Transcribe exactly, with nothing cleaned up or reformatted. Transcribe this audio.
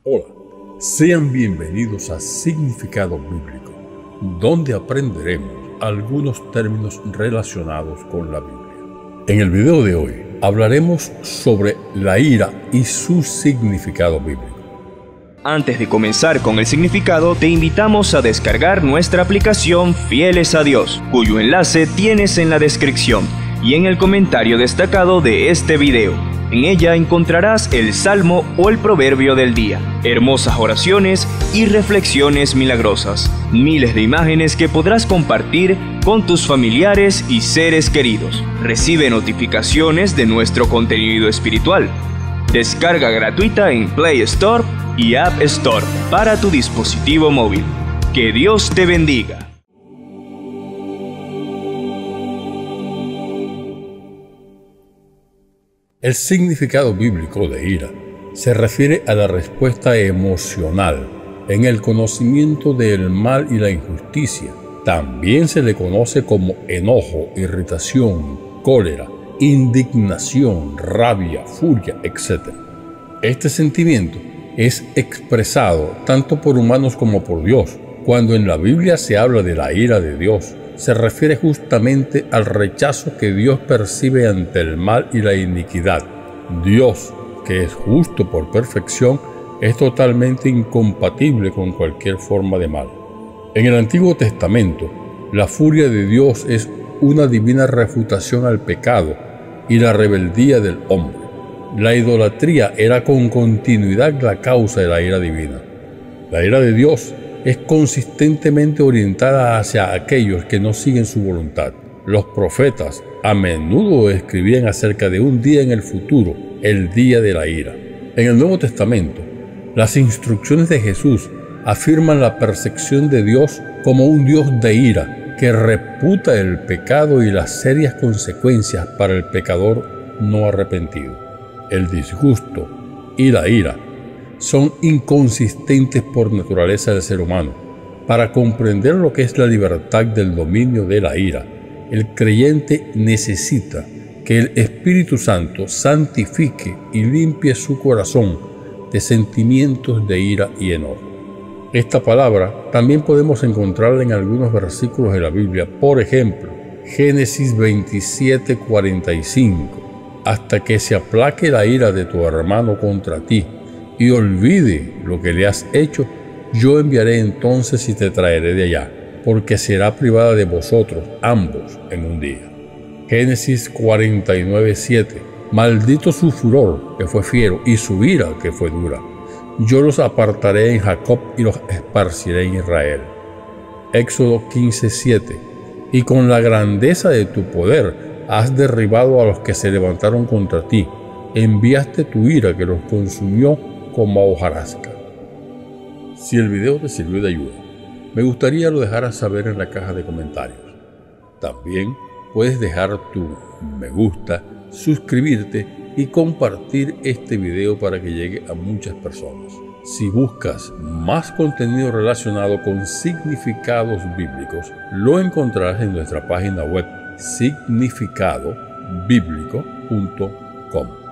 Hola, sean bienvenidos a Significado Bíblico, donde aprenderemos algunos términos relacionados con la Biblia. En el video de hoy hablaremos sobre la ira y su significado bíblico. Antes de comenzar con el significado, te invitamos a descargar nuestra aplicación Fieles a Dios, cuyo enlace tienes en la descripción y en el comentario destacado de este video. En ella encontrarás el salmo o el proverbio del día, hermosas oraciones y reflexiones milagrosas, miles de imágenes que podrás compartir con tus familiares y seres queridos. Recibe notificaciones de nuestro contenido espiritual. Descarga gratuita en Play Store y App Store para tu dispositivo móvil. Que Dios te bendiga. El significado bíblico de ira se refiere a la respuesta emocional en el conocimiento del mal y la injusticia. También se le conoce como enojo, irritación, cólera, indignación, rabia, furia, etcétera. Este sentimiento es expresado tanto por humanos como por Dios. Cuando en la Biblia se habla de la ira de Dios, se refiere justamente al rechazo que Dios percibe ante el mal y la iniquidad. Dios, que es justo por perfección, es totalmente incompatible con cualquier forma de mal. En el Antiguo Testamento, la furia de Dios es una divina refutación al pecado y la rebeldía del hombre. La idolatría era con continuidad la causa de la ira divina. La ira de Dios es consistentemente orientada hacia aquellos que no siguen su voluntad. Los profetas a menudo escribían acerca de un día en el futuro, el día de la ira. En el Nuevo Testamento, las instrucciones de Jesús afirman la percepción de Dios como un Dios de ira que reputa el pecado y las serias consecuencias para el pecador no arrepentido. El disgusto y la ira son inconsistentes por naturaleza del ser humano. Para comprender lo que es la libertad del dominio de la ira, el creyente necesita que el Espíritu Santo santifique y limpie su corazón de sentimientos de ira y enojo. Esta palabra también podemos encontrarla en algunos versículos de la Biblia. Por ejemplo, Génesis veintisiete, cuarenta y cinco. Hasta que se aplaque la ira de tu hermano contra ti y olvide lo que le has hecho, yo enviaré entonces y te traeré de allá, porque será privada de vosotros ambos en un día. Génesis cuarenta y nueve, siete. Maldito su furor, que fue fiero, y su ira, que fue dura. Yo los apartaré en Jacob y los esparciré en Israel. Éxodo quince, siete. Y con la grandeza de tu poder has derribado a los que se levantaron contra ti. Enviaste tu ira que los consumió como a hojarasca. Si el video te sirvió de ayuda, me gustaría lo dejaras saber en la caja de comentarios. También puedes dejar tu me gusta, suscribirte y compartir este video para que llegue a muchas personas. Si buscas más contenido relacionado con significados bíblicos, lo encontrarás en nuestra página web significado bíblico punto com.